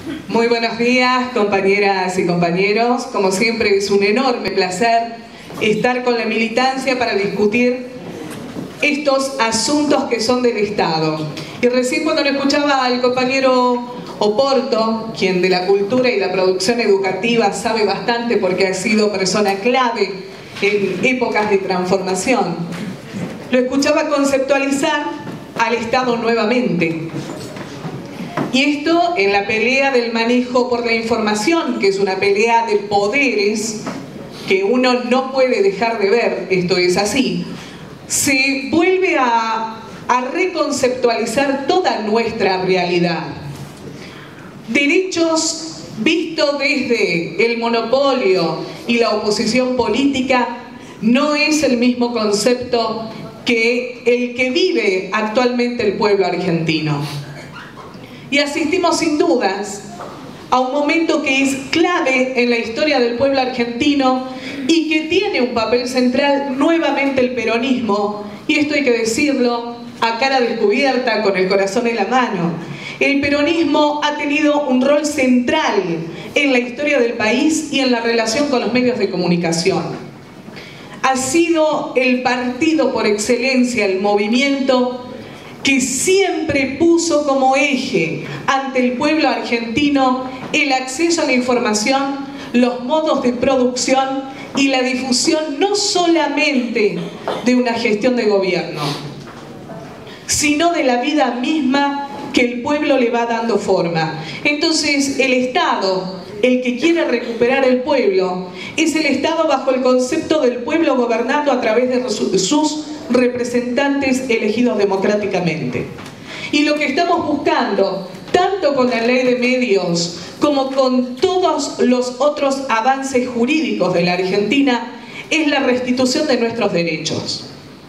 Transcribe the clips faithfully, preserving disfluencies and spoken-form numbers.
Muy buenos días, compañeras y compañeros. Como siempre, es un enorme placer estar con la militancia para discutir estos asuntos que son del Estado. Y recién cuando lo escuchaba al compañero Oporto, quien de la cultura y la producción educativa sabe bastante porque ha sido persona clave en épocas de transformación, lo escuchaba conceptualizar al Estado nuevamente. Y esto en la pelea del manejo por la información, que es una pelea de poderes que uno no puede dejar de ver, esto es así, se vuelve a, a reconceptualizar toda nuestra realidad. Derechos vistos desde el monopolio y la oposición política no es el mismo concepto que el que vive actualmente el pueblo argentino. Y asistimos sin dudas a un momento que es clave en la historia del pueblo argentino y que tiene un papel central nuevamente el peronismo, y esto hay que decirlo a cara descubierta, con el corazón en la mano. El peronismo ha tenido un rol central en la historia del país y en la relación con los medios de comunicación. Ha sido el partido por excelencia, el movimiento que siempre puso como eje ante el pueblo argentino el acceso a la información, los modos de producción y la difusión no solamente de una gestión de gobierno, sino de la vida misma que el pueblo le va dando forma. Entonces, el Estado, el que quiere recuperar el pueblo, es el Estado bajo el concepto del pueblo gobernando a través de sus representantes elegidos democráticamente. Y lo que estamos buscando, tanto con la ley de medios como con todos los otros avances jurídicos de la Argentina, es la restitución de nuestros derechos.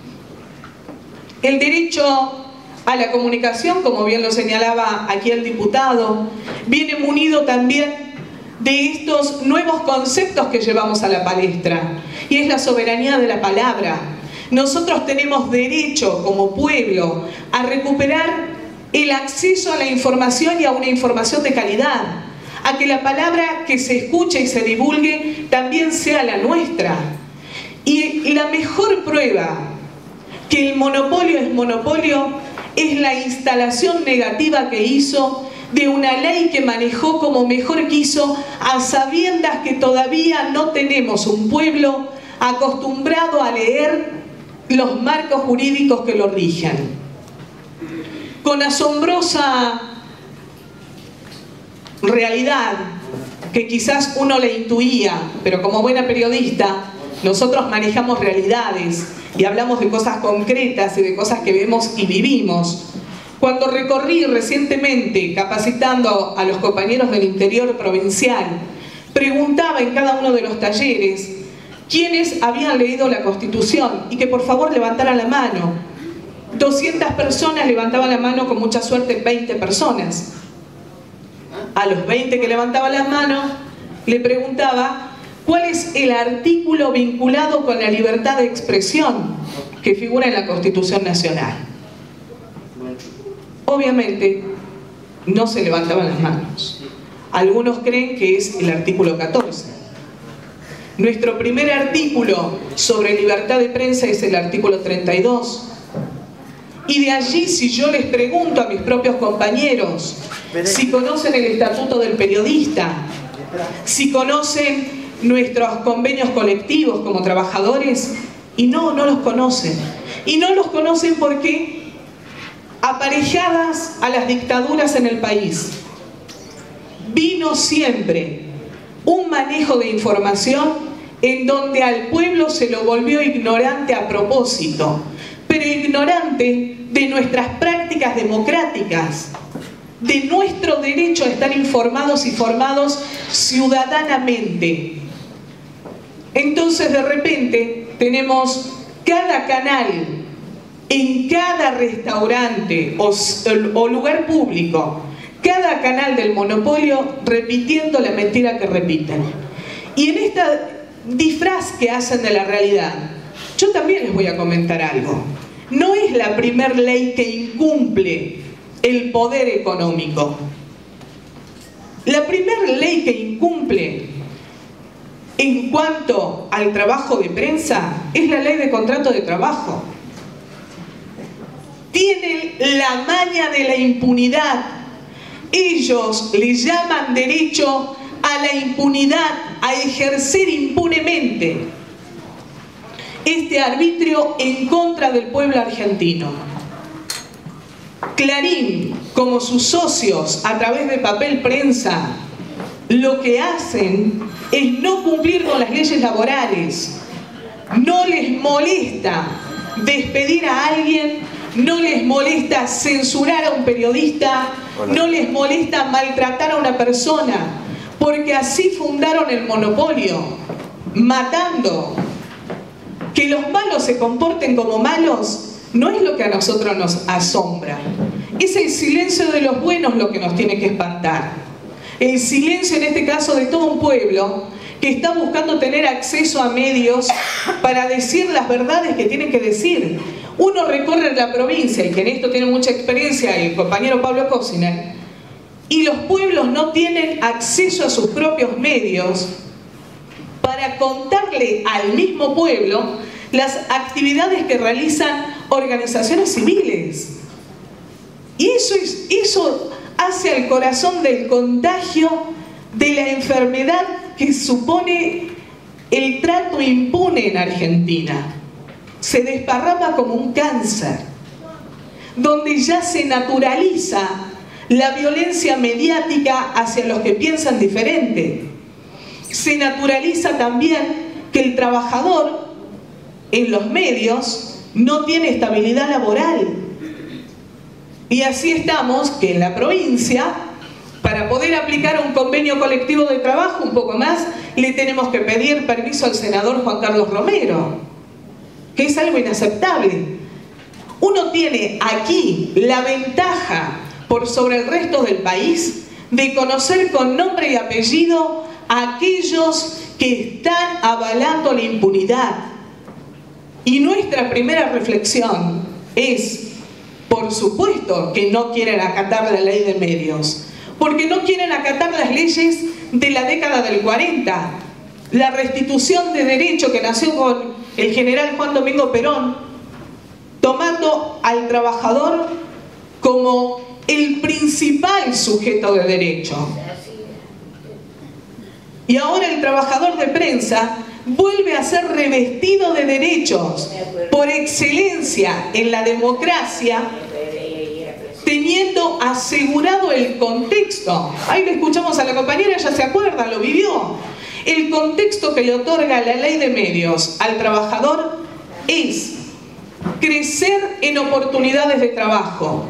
El derecho a la comunicación, como bien lo señalaba aquí el diputado, viene munido también de estos nuevos conceptos que llevamos a la palestra, y es la soberanía de la palabra. Nosotros tenemos derecho como pueblo a recuperar el acceso a la información y a una información de calidad, a que la palabra que se escuche y se divulgue también sea la nuestra. Y la mejor prueba que el monopolio es monopolio es la instalación negativa que hizo de una ley que manejó como mejor quiso, a sabiendas que todavía no tenemos un pueblo acostumbrado a leer los marcos jurídicos que lo rigen. Con asombrosa realidad, que quizás uno le intuía, pero como buena periodista, nosotros manejamos realidades y hablamos de cosas concretas y de cosas que vemos y vivimos. Cuando recorrí recientemente, capacitando a los compañeros del interior provincial, preguntaba en cada uno de los talleres quiénes habían leído la Constitución y que por favor levantaran la mano. doscientas personas levantaban la mano, con mucha suerte veinte personas. A los veinte que levantaban las manos le preguntaba cuál es el artículo vinculado con la libertad de expresión que figura en la Constitución Nacional. Obviamente no se levantaban las manos. Algunos creen que es el artículo catorce. Nuestro primer artículo sobre libertad de prensa es el artículo treinta y dos. Y de allí, si yo les pregunto a mis propios compañeros si conocen el Estatuto del Periodista, si conocen nuestros convenios colectivos como trabajadores, y no, no los conocen. Y no los conocen porque aparejadas a las dictaduras en el país, vino siempre un manejo de información en donde al pueblo se lo volvió ignorante a propósito, pero ignorante de nuestras prácticas democráticas, de nuestro derecho a estar informados y formados ciudadanamente. Entonces, de repente, tenemos cada canal, en cada restaurante o, o lugar público, cada canal del monopolio repitiendo la mentira que repiten. Y en esta disfraz que hacen de la realidad, yo también les voy a comentar algo. No es la primer ley que incumple el poder económico. La primera ley que incumple en cuanto al trabajo de prensa es la ley de contrato de trabajo. Tienen la maña de la impunidad. Ellos le llaman derecho a la impunidad, a ejercer impunemente este arbitrio en contra del pueblo argentino. Clarín, como sus socios a través de Papel Prensa, lo que hacen es no cumplir con las leyes laborales. No les molesta despedir a alguien, no les molesta censurar a un periodista, no les molesta maltratar a una persona, porque así fundaron el monopolio, matando. Que los malos se comporten como malos no es lo que a nosotros nos asombra. Es el silencio de los buenos lo que nos tiene que espantar. El silencio, en este caso, de todo un pueblo que está buscando tener acceso a medios para decir las verdades que tienen que decir. Uno recorre la provincia, y que en esto tiene mucha experiencia el compañero Pablo Cosiner, y los pueblos no tienen acceso a sus propios medios para contarle al mismo pueblo las actividades que realizan organizaciones civiles. Y eso, es, eso hace al corazón del contagio de la enfermedad que supone el trato impune en Argentina. Se desparrama como un cáncer, donde ya se naturaliza la violencia mediática hacia los que piensan diferente. Se naturaliza también que el trabajador en los medios no tiene estabilidad laboral. Y así estamos, que en la provincia, para poder aplicar un convenio colectivo de trabajo un poco más, le tenemos que pedir permiso al senador Juan Carlos Romero, que es algo inaceptable. Uno tiene aquí la ventaja por sobre el resto del país de conocer con nombre y apellido a aquellos que están avalando la impunidad. Y nuestra primera reflexión es, por supuesto, que no quieren acatar la ley de medios, porque no quieren acatar las leyes de la década del cuarenta, la restitución de derecho que nació con el general Juan Domingo Perón, tomando al trabajador como el principal sujeto de derecho. Y ahora el trabajador de prensa vuelve a ser revestido de derechos por excelencia en la democracia, teniendo asegurado el contexto. Ahí le escuchamos a la compañera, ya se acuerda, lo vivió. El contexto que le otorga la ley de medios al trabajador es crecer en oportunidades de trabajo,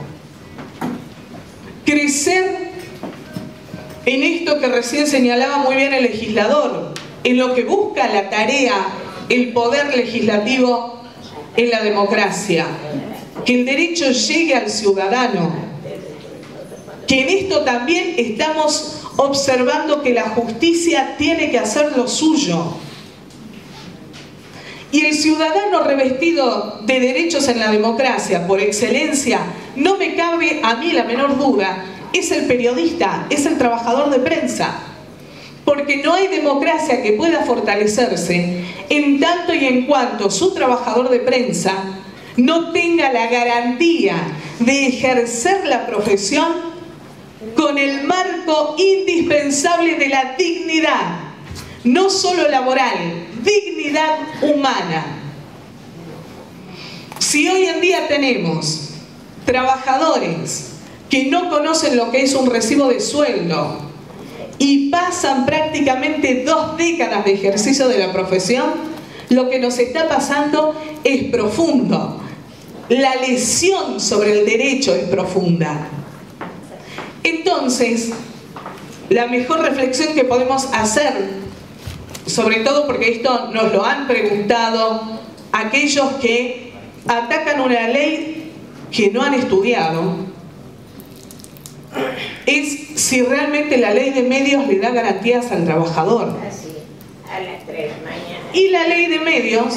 crecer en esto que recién señalaba muy bien el legislador, en lo que busca la tarea, el poder legislativo en la democracia, que el derecho llegue al ciudadano, que en esto también estamos observando que la justicia tiene que hacer lo suyo. Y el ciudadano revestido de derechos en la democracia, por excelencia, no me cabe a mí la menor duda, es el periodista, es el trabajador de prensa. Porque no hay democracia que pueda fortalecerse en tanto y en cuanto su trabajador de prensa no tenga la garantía de ejercer la profesión con el marco indispensable de la dignidad, no solo laboral, dignidad humana. Si hoy en día tenemos trabajadores que no conocen lo que es un recibo de sueldo y pasan prácticamente dos décadas de ejercicio de la profesión, lo que nos está pasando es profundo. La lesión sobre el derecho es profunda. Entonces, la mejor reflexión que podemos hacer, sobre todo porque esto nos lo han preguntado aquellos que atacan una ley que no han estudiado, es si realmente la ley de medios le da garantías al trabajador. A las tres de la mañana. Y la ley de medios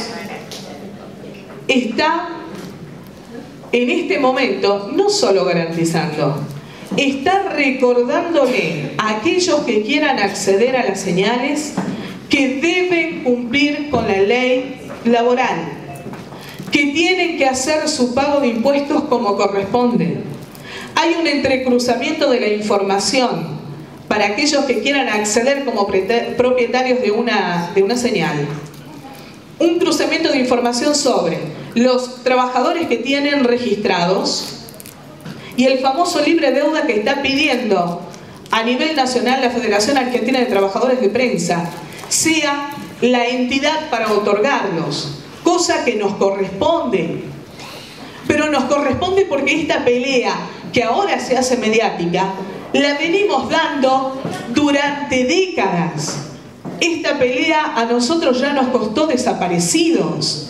está en este momento no solo garantizando está recordándole a aquellos que quieran acceder a las señales que deben cumplir con la ley laboral, que tienen que hacer su pago de impuestos como corresponde. Hay un entrecruzamiento de la información para aquellos que quieran acceder como propietarios de una, de una señal. Un cruzamiento de información sobre los trabajadores que tienen registrados y el famoso libre deuda que está pidiendo a nivel nacional la Federación Argentina de Trabajadores de Prensa sea la entidad para otorgarlos, cosa que nos corresponde. Pero nos corresponde porque esta pelea que ahora se hace mediática la venimos dando durante décadas. Esta pelea a nosotros ya nos costó desaparecidos.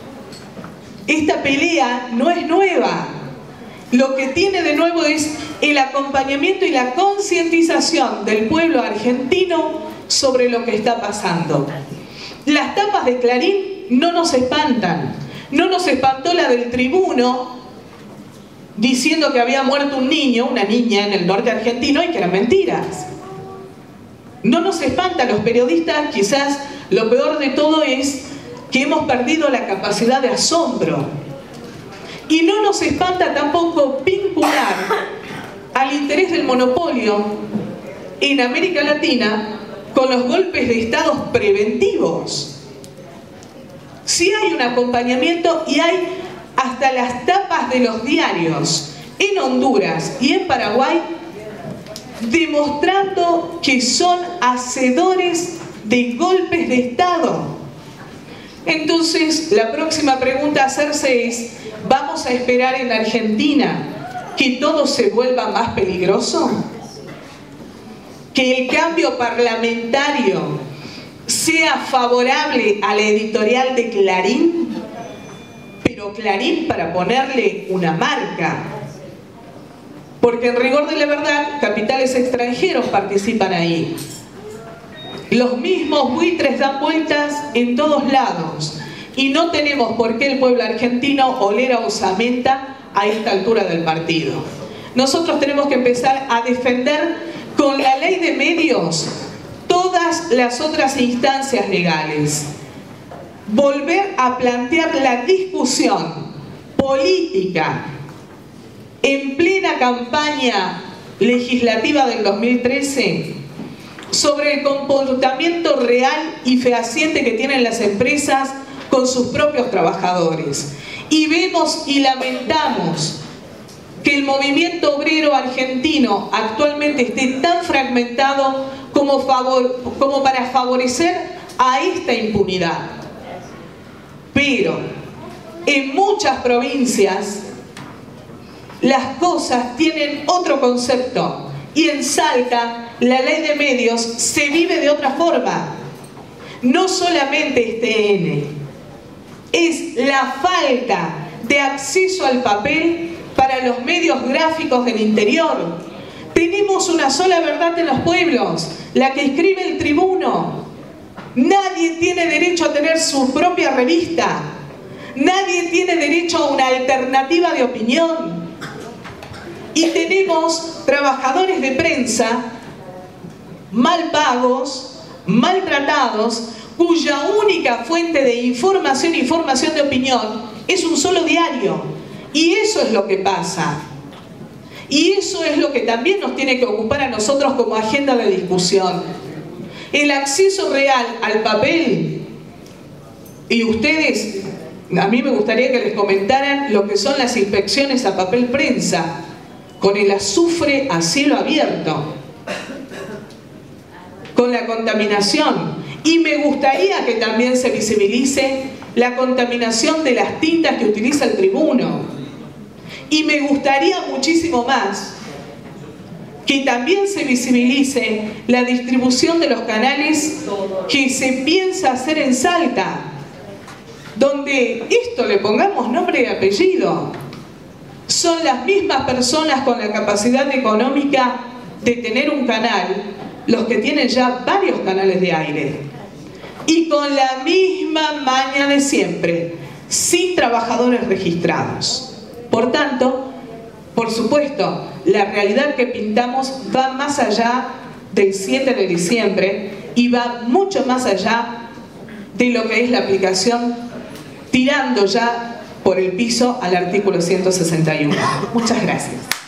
Esta pelea no es nueva. Lo que tiene de nuevo es el acompañamiento y la concientización del pueblo argentino sobre lo que está pasando. Las tapas de Clarín no nos espantan. No nos espantó la del Tribuno diciendo que había muerto un niño, una niña en el norte argentino y que eran mentiras. No nos espanta, los periodistas quizás lo peor de todo es que hemos perdido la capacidad de asombro. Y no nos espanta tampoco vincular al interés del monopolio en América Latina con los golpes de estados preventivos. Sí hay un acompañamiento y hay hasta las tapas de los diarios en Honduras y en Paraguay demostrando que son hacedores de golpes de estado. Entonces, la próxima pregunta a hacerse es: ¿vamos a esperar en Argentina que todo se vuelva más peligroso? ¿Que el cambio parlamentario sea favorable a la editorial de Clarín? Pero Clarín para ponerle una marca. Porque en rigor de la verdad, capitales extranjeros participan ahí. Los mismos buitres dan vueltas en todos lados. Y no tenemos por qué el pueblo argentino oler a osamenta a esta altura del partido. Nosotros tenemos que empezar a defender con la ley de medios todas las otras instancias legales. Volver a plantear la discusión política en plena campaña legislativa del dos mil trece sobre el comportamiento real y fehaciente que tienen las empresas con sus propios trabajadores. Y vemos y lamentamos que el movimiento obrero argentino actualmente esté tan fragmentado como, favor, como para favorecer a esta impunidad. Pero en muchas provincias las cosas tienen otro concepto y en Salta la ley de medios se vive de otra forma. No solamente es T N, es la falta de acceso al papel para los medios gráficos del interior. Tenemos una sola verdad en los pueblos, la que escribe el Tribuno. Nadie tiene derecho a tener su propia revista. Nadie tiene derecho a una alternativa de opinión. Y tenemos trabajadores de prensa mal pagos, maltratados, cuya única fuente de información y formación de opinión es un solo diario. Y eso es lo que pasa. Y eso es lo que también nos tiene que ocupar a nosotros como agenda de discusión. El acceso real al papel. Y ustedes, a mí me gustaría que les comentaran lo que son las inspecciones a papel prensa, con el azufre a cielo abierto, con la contaminación. Y me gustaría que también se visibilice la contaminación de las tintas que utiliza el Tribuno. Y me gustaría muchísimo más que también se visibilice la distribución de los canales que se piensa hacer en Salta, donde esto le pongamos nombre y apellido. Son las mismas personas con la capacidad económica de tener un canal, los que tienen ya varios canales de aire. Y con la misma maña de siempre, sin trabajadores registrados. Por tanto, por supuesto, la realidad que pintamos va más allá del siete de diciembre y va mucho más allá de lo que es la aplicación, tirando ya por el piso al artículo ciento sesenta y uno. Muchas gracias.